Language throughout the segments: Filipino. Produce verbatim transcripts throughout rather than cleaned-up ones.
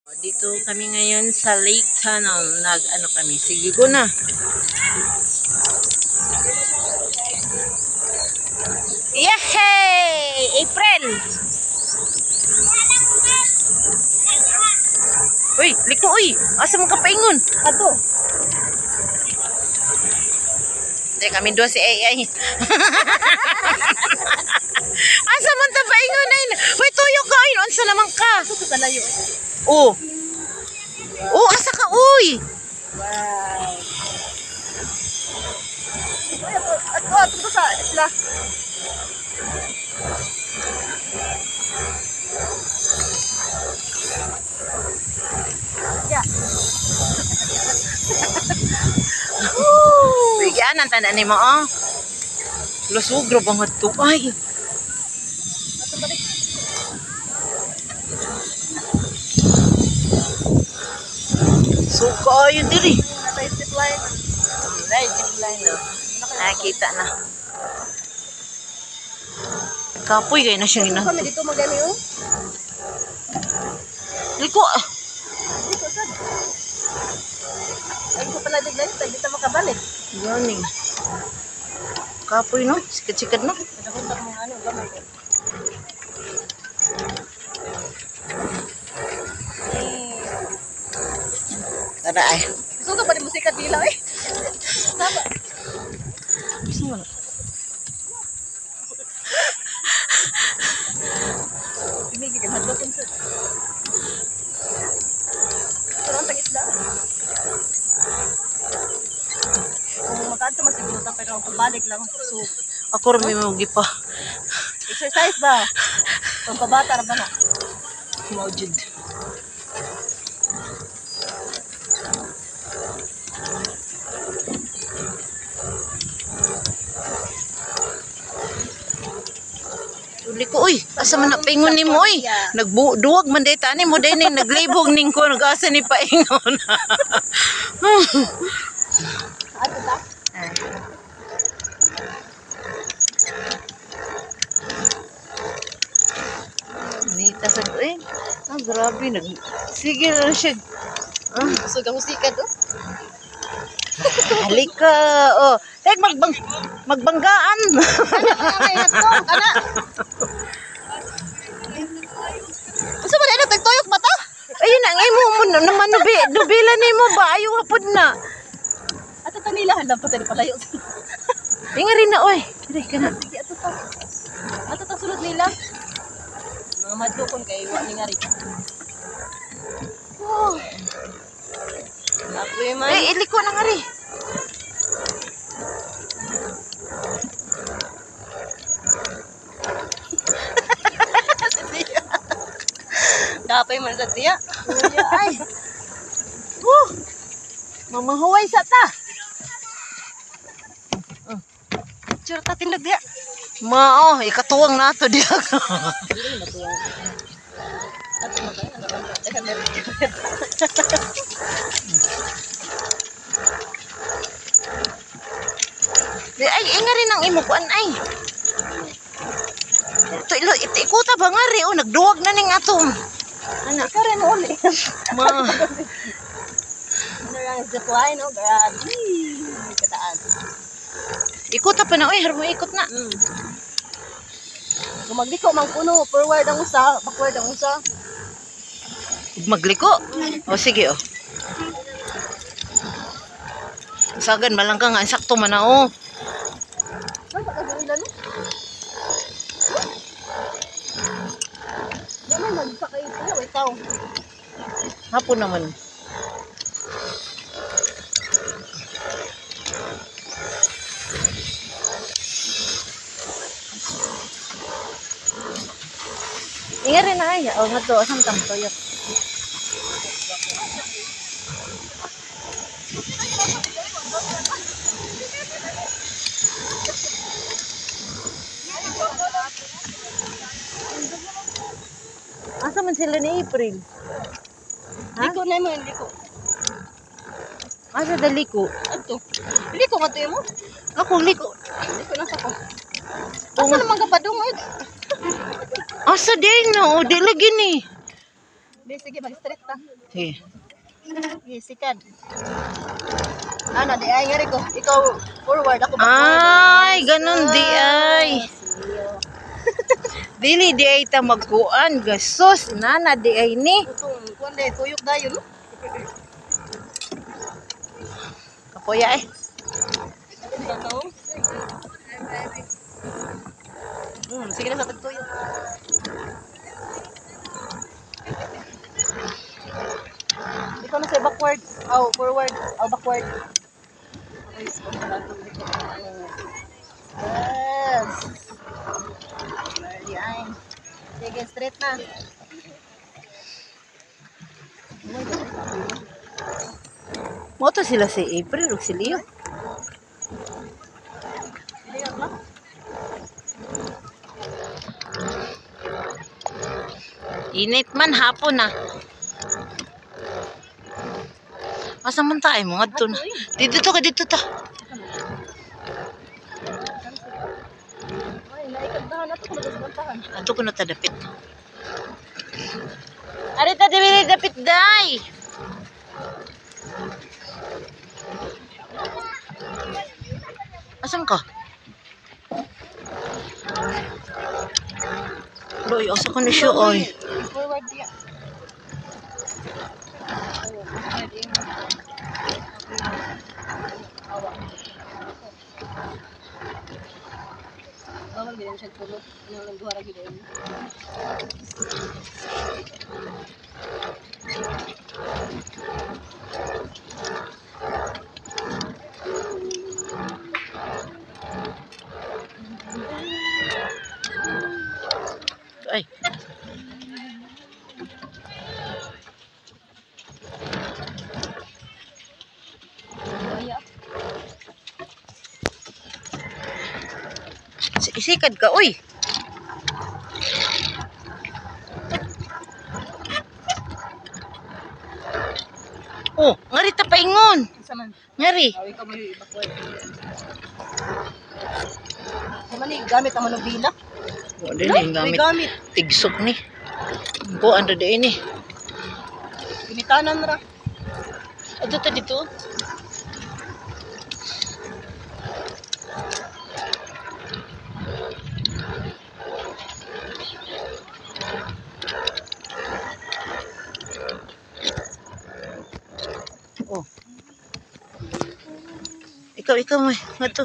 Dito kami ngayon sa Lake Tunnel. Nag ano kami, sige go na. Yehey! April! Uy, liko uy! Asa mo ka paingon? Ato. Hindi kami doon si A I. Asa man ta paingon ay? Uy, tuyo ka uy! Unsa naman ka? Ito sa layo. Oh. Oh, asa ka uy? Wow. Ay, ato, ato, ato sa isla. Yeah. Bigyan ang tanan ni mo, oh. Lusugro banget to. Ay. Ato balik. Suka yun diri. Natay zipline. Ay, zipline no. Nakita na. Kapoy kayo na siyang ina. Kami dito magani oh. Liko ah. Dito sad. Ay ko pala diglan, tayo dito makabalik. Gani. Kapoy no? Sikat-sikat no? Kadagdag mo ano, gamay ko. Tara ay. Gusto ka pa rin musika dila eh. Sama. Gusto mo na. Pinigi ka hadlo kun sa. Sarang tagis da. Kung magkanto masiguro ta pero pabalik lang. So, Ako rin may mga gipa. exercise ba? Kung pabata ra ba na? Maujud. Liko uy, asa man na paingon ni mo uy. Nagduwag man day tani mo day ning naglibog ning ko nag-asa ni paingon. Ato ta? Nita sa eh. Ah, grabe nag. Sige na siya. Ah, So, ka musika do? halika. Oh, tek magbang magbanggaan. Ay, ato, kana. Unsa man ano tagtuyok ba ta? Ayun na ngay mo mo naman nubi, nubila ni mo ba ayo hapon na. Ato ta nila handam pa tayo palayo. Inga rin na oy. Dire kana. Sige ato ta. Ato ta sulod nila. Mga madlo kon kay wa ni ngari. Oh. Ako yung man. Eh, iliko na nga rin. Kapay man sa tiya. Ay. Woo! Mamahuway sa ta. Sure ta tindag diya. Mao, ikatuwang nato diya. Ay, inga rin ang imukuan ay. Ito, ilo, ito, ikuta ba nga rin, oh, nagduwag na ning atom. Ano? Ikaw rin uli. Ma. Ano lang zipline, no? Grabe. Kataas. Ikuta pa na, oy, harmo ikot na. Mm. Kung magliko, mang puno. Forward ang usa, backward ang usa. Magliko? O, sige, oh. Sagan, malang ka nga, sakto man na, oh. Ay, pagkagawin no? Naman, magsakay ito. Wait, tao. Hapon naman. Inga rin na ay. O, nga to. Asam tam toyot. Asa man sila ni April? Ha? Liko na mo, liko. Asa dali ko? Ato. Liko nga to mo. Ako liko. Liko na sa ko. Asa naman ka pa dungod? Asa din no, di lagi ni. Be, sige, mag-straight ta. Sige. Sige, sikad. Ano, di ay ngari ko. Ikaw forward, ako backward. Ay, ganun di ay. Siyo. Dili di ay ta magkuan. Gasos, nana di ay ni. Utong, kuwan de, tuyok dayo, no? Kapoya eh. Ikaw? Hmm, sige na sa tagtuyok. Ikaw na sa backward. Oh, forward. Oh, backward. Okay, so, yes. Yan. Sige, straight na. Mo to sila si April ug si Leo. Init man hapon na. Asa man tayo mo ngadto na. Dito to ka dito ta. Ay, naikagdahan na ito. Magasbantahan. Ato ko na ta dapit. Arita dili dapit day. Asan ka? Loy, asa ka na siya oy. Forward diya. Bawal din siya tulog. Ano lang duha ra gid. Ay. Kaya. Isikad ka, uy. Oh, ngari ta paingon. Isa man. Ngari. Awi ka mo yung backward. Sa mani gamit ang manubila. Oh, dili gamit. May gamit. Tigsok ni. Ko ando di ini. Ginitanan ra. Ato ta dito. Oh. Ikaw, ikaw mo. Ngato.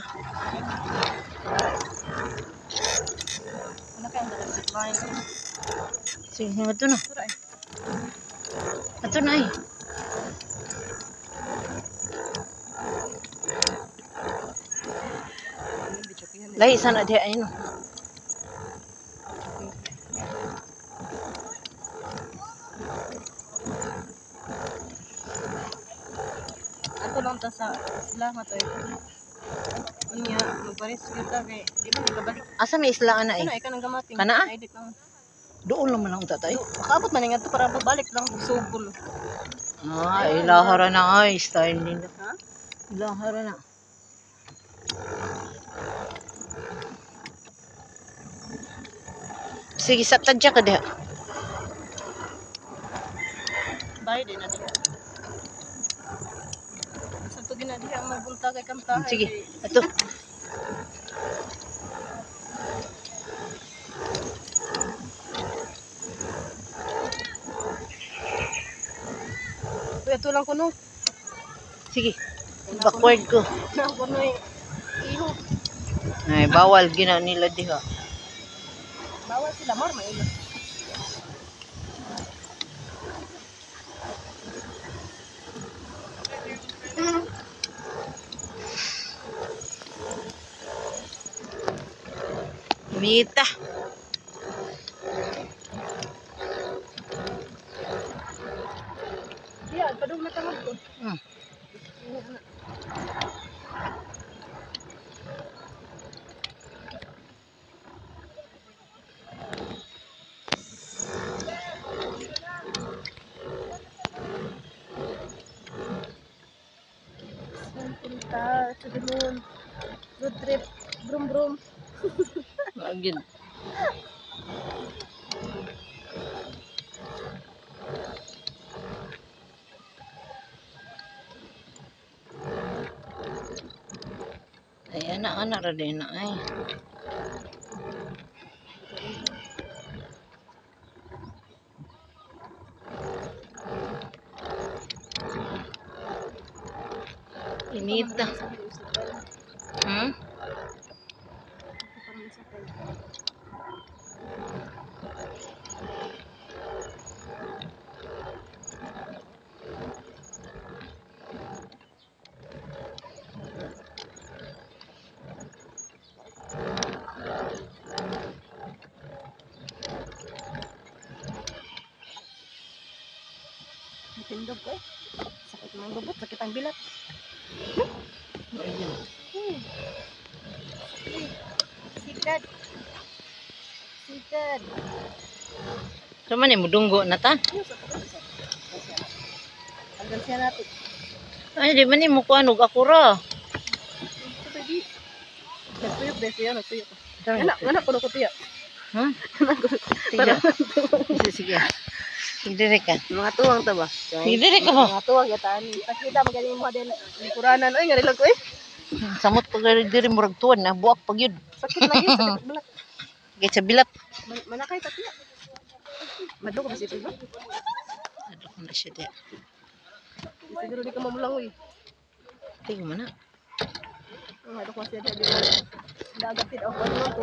Ano kaya ang dapat bahay ko? Sige, ngato na. Sura eh. Ngato na eh. Lahi sana dia ayun. Ato lang ta sa isla matoy. Unya, magpares kita kay di ba nagabalik. Asa may isla na eh. Ano ay kanang gamating. Kana, ah? Edit lang. Doon naman ang tatay. Makaabot man nga to para babalik lang sugol. Ah, ilahara na ay style nila. Ha? Ilahara na. Sige, saptadya ka diha. Bahay din na diha. Sa to gina diha magbunta kay kamtahay. Sige, ato. Uy, ato lang kuno. Sige. Backward ko. Na kuno eh. Iho. Ay, bawal gina nila diha. Bawal sila mar mailo. Mita. Diya, padung na tangod ko. Hmm. Punta to the moon. Road trip. Brum brum. Agin. Ay, anak-anak ra din na ay. Inita. Hmm? Tindog ko eh. Sakit ng lubot, sakit ang bilat. Ayun. Hmm. Sikat. Sikat. Sama ni mo dunggo na ta. Hanggang siya natin. Ay, di man ni mo kuan og ako ra. Ito baby. Nagtuyok dahil siya, nagtuyok. Tara, Anak, anak ko na ko tiyak. Ha? Anak ko. Sige. Sige, sige. Sige ka. Mga tuwang ta ba? Sige dire ka mo. Mga tuwang yataan. Pakita magaling mo din lingkuranan. Ay, nga rin lang ko eh. Samot pag diri murag tuwan na buak pag yun. Sakit lagi, sakit balat. Kaya sa bilat. Man manakay ta tiyak. Madlo ko ba siya ba? Ano ko na siya diya. Siguro di ka mamulangoy. Tingnan mo na. Ang hadok ko siya di ba? Dagatin ako ano ko.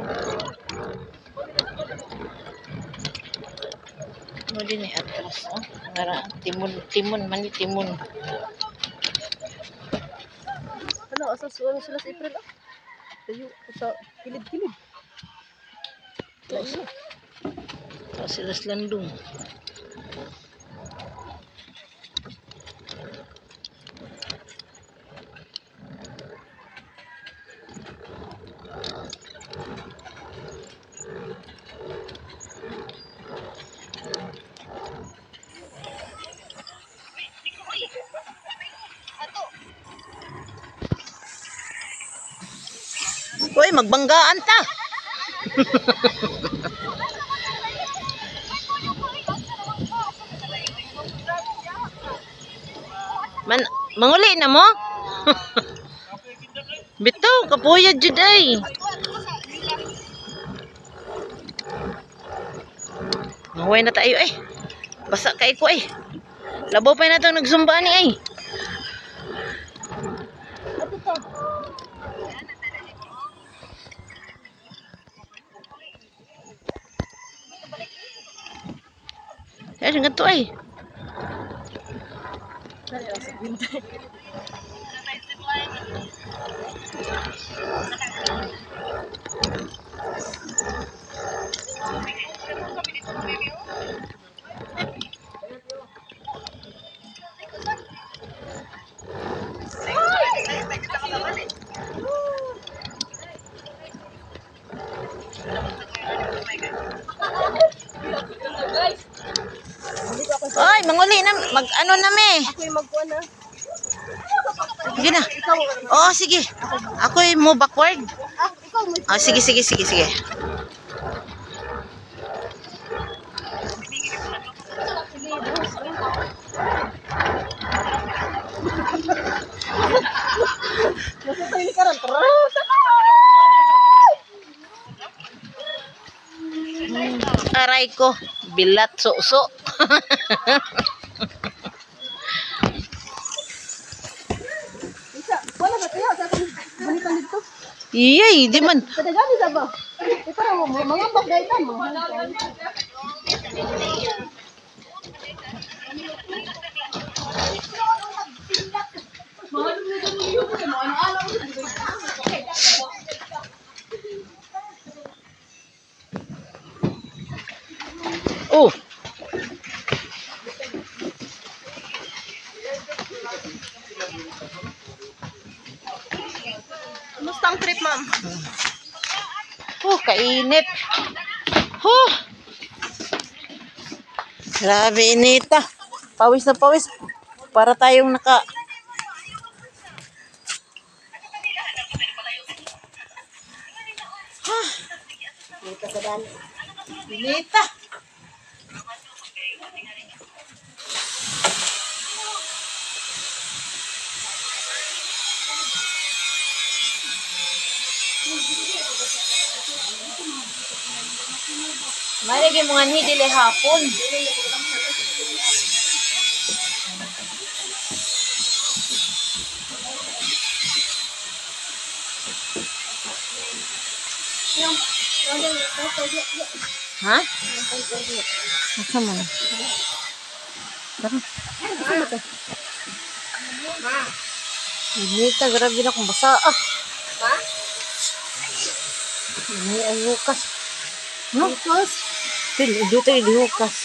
Mo din ni atras, oh. Ngara timun timun man ni timun. Ano asa suwan sila sa April ah. Tayo sa kilid-kilid. Lain. Tapos sila sa landong. Uy, magbanggaan ta. Man, manguli na mo? Bitaw, kapuyad jud ay. Mahuway na tayo eh. Basa kay ko eh. Labaw pa na itong nagsumba ni ay. Ay, ganito ay. Oy, manguli na, mag ano na me. Ako'y magkuhan na. Sige na. Oo, sige. Ako'y mo backward. Ah, ikaw mo. Ah, sige, sige, sige, sige. Nasa tayo ni Karan. Aray ko, bilat so-so. Isa, wala ba tayo? Sa akong balikan dito. Iyay, di man. Kadagani sa ba? Eh, parang mo, mga bagaytan mo. Oh. Kumusta ang trip, ma'am? Oh, kainit. Oh. Grabe inita. Pawis na pawis. Para tayong naka... Huh. Dito sa daan. Inita. Malagi mo nga ni dili hapon. Ha? Asa man? Tara. Asa man to? Inita, grabe na kung basa. Ah. Ha? Ini ay hukas. No? Hukas? Pili, dito ay hukas.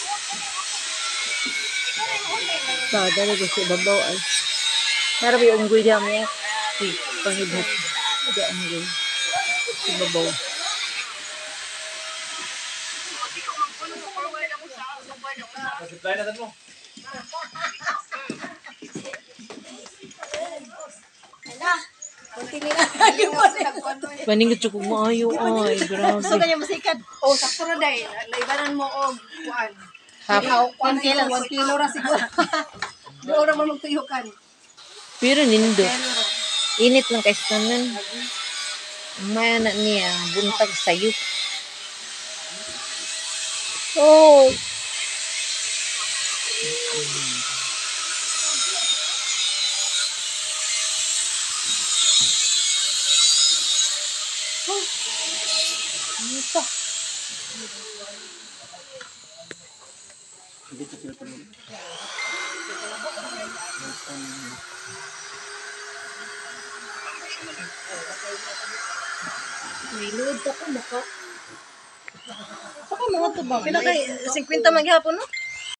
Sada na gusto babaw ay. Narabi yung unggoy niya mo. Uy, pangibot. Ada ang unggoy. Si babaw. Supply natin mo. Paning cukup maayo ay, grabe. Gusto kanya masikad. Oh, sakto na dahil. Laibanan mo og kuan. Hap. Kuan One kilo. one kilo ra siguro. Doon ra man magtuyukan. Pero nindo. Init lang kay tanan. May anak niya, buntag sayo. Oh. Ano to? May load ka maka. Saka mga to ba? Pila kay fifty maghapon no?